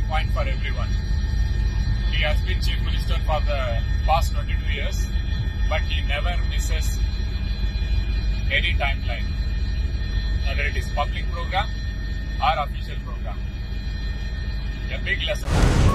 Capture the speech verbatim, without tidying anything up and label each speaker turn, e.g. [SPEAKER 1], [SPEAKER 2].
[SPEAKER 1] point for everyone. He has been Chief Minister for the past twenty-two years, but he never misses any timeline, whether it is public program or official program. A big lesson.